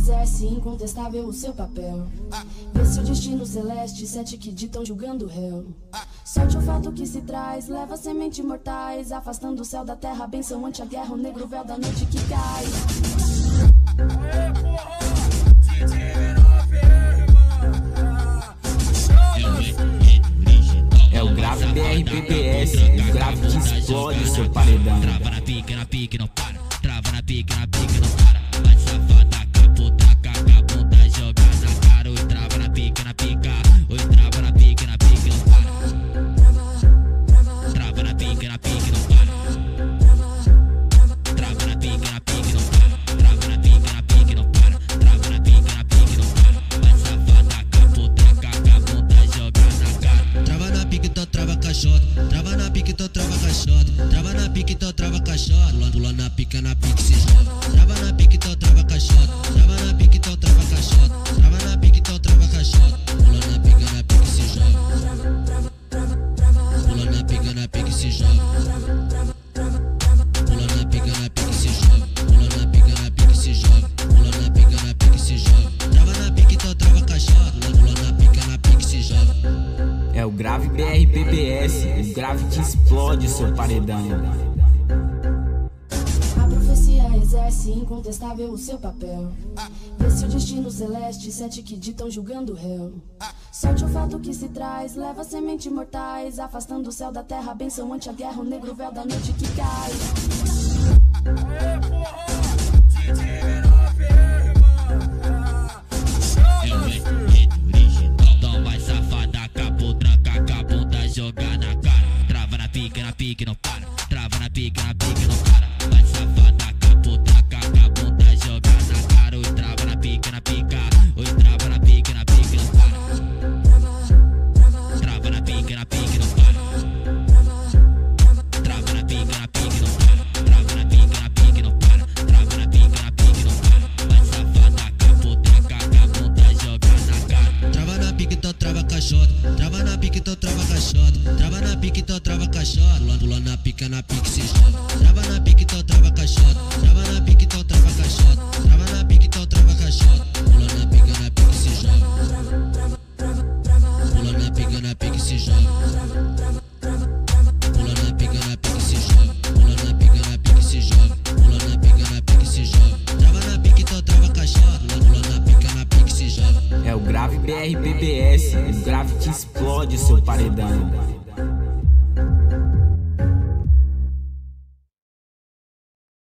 exerce incontestável o seu papel. Vê se o destino celeste, sete que ditam julgando o réu. Sorte o fato que se traz, leva semente mortais, afastando o céu da terra, benção ante a guerra, o negro véu da noite que cai. É o grave BRPPS, o grave que explode o seu paredão. Trava na pique, não para. Trava na pique, não para. Vai safada, capota, caga, bunda, joga na cara. Oi, trava na pica. Oi, trava na pique, não para. Trava na pique, não para. Trava na pique, não para. Trava na pique, não para. Trava na pique, não para. Vai safada, capota, caga, bunda, joga na cara. Trava na pique, então trava caixota. Trava na pique, então trava caixota. Trava na pique, então trava caixota. Pula na pique se joga. Trava na pique, então trava caixota. Trava na pique, então trava caixota. Trava na pique, então trava caixota. Pula na pique se joga. Pula na pique se joga. Pula na pique se joga. Pula na pique se joga. Pula na pique se joga. Trava na pique, então trava caixota. Pula na pique se joga. É o grave BRPPS, o grave que explode o seu paredão. A profecia exerce incontestável o seu papel. Vê se o destino celeste, sete que ditam julgando o réu. Sorte o fato que se traz, leva semente mortais, afastando o céu da terra, benção ante a guerra, o negro véu da noite que cai. Jogar na cara, trava na pique, não para. Trava na pique, não para. Vai safada, capota, caga, bunda, joga na cara. Oi, trava na pique, oi, trava na pique, não para. Trava na pique, não para. Trava na pique, não para. Trava na pique, não para. Trava na pique, não para. Vai safada, capota, caga, bunda, joga na cara. Trava na pique, então trava caixota. Trava na pique, então trava caixota. Trava na pique, então trava caixota. Pula na pique se joga. Trava na pique, então trava caixota. Trava na pique, então trava caixota. Trava na pique, então trava caixota. Pula na pique se joga. Pula na pique se joga. Pula na pique se joga. Pula na pique se joga. Pula na pique se joga. Trava na pique, então trava caixota. Pula na pique se joga. É o grave BRPPS, o grave que explode o seu paredão.